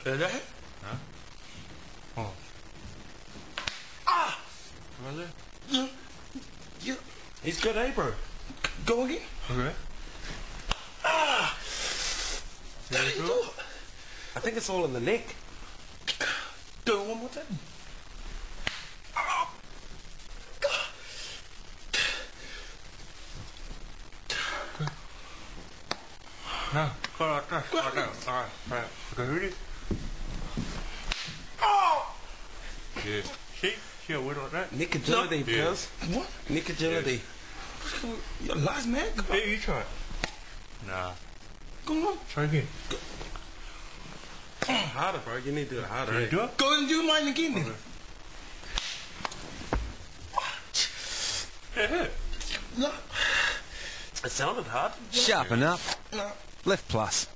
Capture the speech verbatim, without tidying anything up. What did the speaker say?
Is that it? Huh? Oh. Ah! Was it? Yeah. Yeah. He's good, eh, bro? Go again. Okay. Ah! Did you do it? I think it's all in the neck. Do it one more time. Ah! No, go like that. Like that. Alright, alright. Okay, ready? Oh! Yeah. See? See how weird like that? Nick agility, Yeah. Pez. What? Nick agility. You're last man. Come on. Hey, you try it. Nah. Come on. Try again. Harder, bro. You need to do it harder. Can you eh? do it? Go and do mine again, then. Okay. It hurt. No. It sounded hard. Sharpen up. No. Left plus.